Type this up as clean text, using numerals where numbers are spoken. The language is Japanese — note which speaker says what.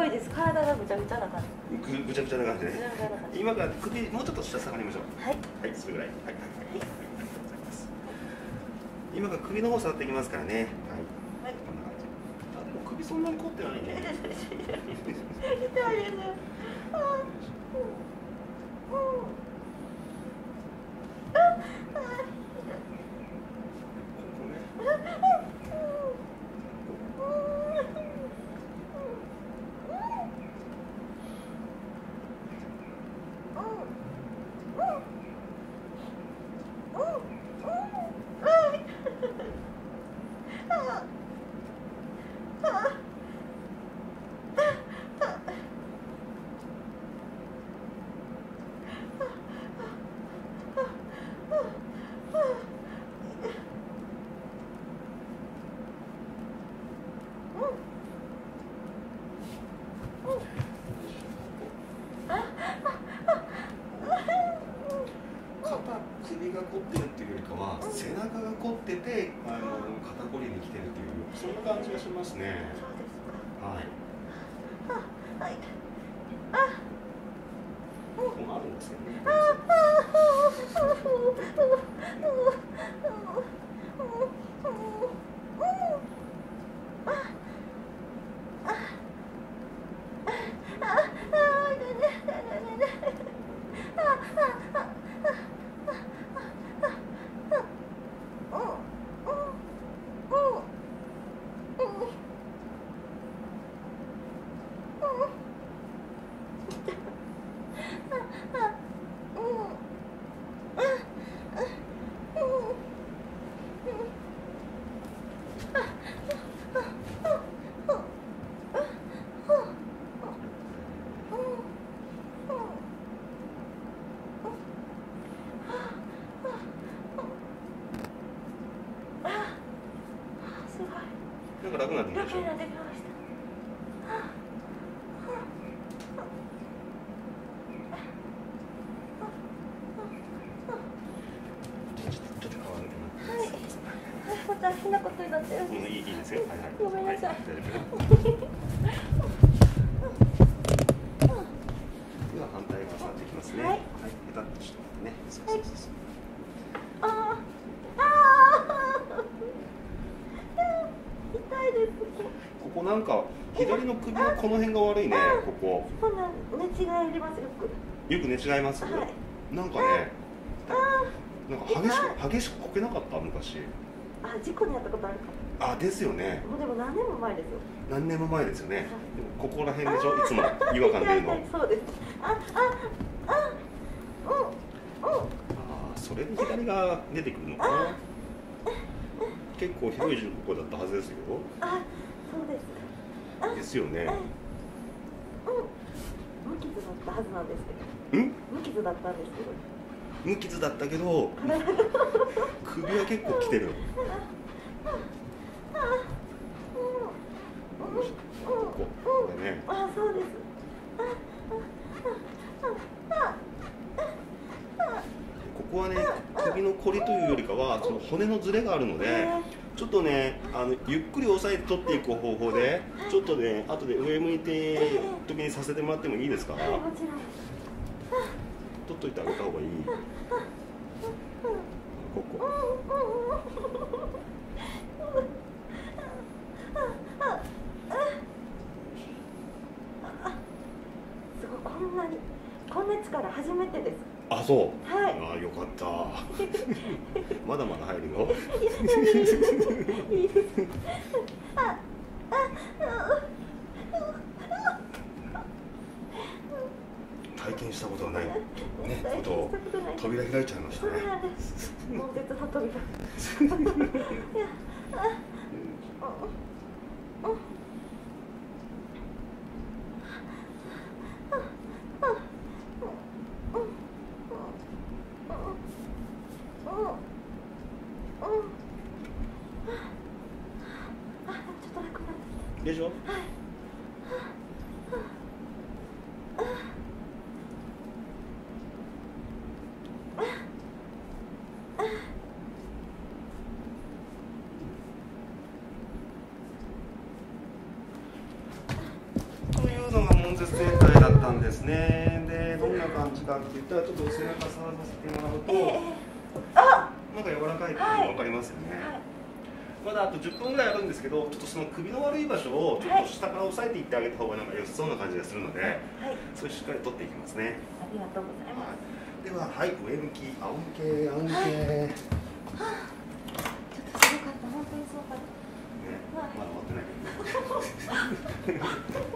Speaker 1: いです。体がぐちゃぐちゃな感じ。
Speaker 2: ぐちゃぐちゃな感じで、今から首もうちょっと下下がりましょう。
Speaker 1: はい。
Speaker 2: はい、それぐらい。はい、はい、はい。今から首の方触っていきますからね。はい。はい、こんな感じ。あ、でも首そんなに凝ってないね。痛いです。首が凝ってるっていうよりかは背中が凝ってて肩こりに来てるっていうそんな感じがしますね。
Speaker 1: そうですか。
Speaker 2: はい。
Speaker 1: はい。
Speaker 2: もうあるんですけどね。なんか楽になってきました。
Speaker 1: 大変なことになってる。
Speaker 2: いいですよ。はいはい。
Speaker 1: ごめんなさい。
Speaker 2: では反対側触っていきますね。はい。ペタッとしてね。そうそうそうそう。
Speaker 1: 痛いです。
Speaker 2: ここなんか左の首のこの辺が悪いね。ここ。
Speaker 1: そうなん、寝違いありますよく。
Speaker 2: よく寝違います。
Speaker 1: はい。
Speaker 2: なんかね。なんか激しくこけなかった昔。
Speaker 1: あ、事故に遭ったことあるか。
Speaker 2: あ、ですよね。
Speaker 1: もうでも何年も前ですよ。
Speaker 2: 何年も前ですよね。ここら辺でしょ。いつも違和感出るの。
Speaker 1: そうです。
Speaker 2: それで左が出てくるのかな。結構ひどい事故だったはずですよ。
Speaker 1: あ、そうです。
Speaker 2: ですよね。
Speaker 1: 無傷だったはずなんですけど。無傷だったんですけど。
Speaker 2: 無傷だったけど首は結構きてる。これね。
Speaker 1: あ、そうです。
Speaker 2: ここはね、首のこりというよりかはその骨のズレがあるので、ちょっとね、ゆっくり押さえて取っていく方法で、ちょっとね、後で上向いて時にさせてもらってもいいですか？
Speaker 1: はい、もちろん。
Speaker 2: 取っといてあげた方がいい。ここ。
Speaker 1: すごい、こんな力初めてです。
Speaker 2: あ、そう。
Speaker 1: はい。
Speaker 2: あ、よかった。まだまだ入るよ。
Speaker 1: いいです。
Speaker 2: 体験したことはないね、ことを扉開いちゃいましたね。
Speaker 1: もう別の扉。
Speaker 2: でしょ？というのですね。でどんな感じかって言ったらちょっと背中触らせてもらうと、
Speaker 1: あ、
Speaker 2: なんか柔らかいっていうの分かりますよね。
Speaker 1: はい、
Speaker 2: まだあと10分ぐらいあるんですけど、ちょっとその首の悪い場所をちょっと下から押さえていってあげた方がなんか良さそうな感じがするので、
Speaker 1: はい、
Speaker 2: それしっかり取っていきますね。
Speaker 1: ありがとうございます。
Speaker 2: では、はい、上向き、仰向け、仰向け。
Speaker 1: ちょっとすごかった、本当にすごかった。
Speaker 2: ね、まだ終わってないけど。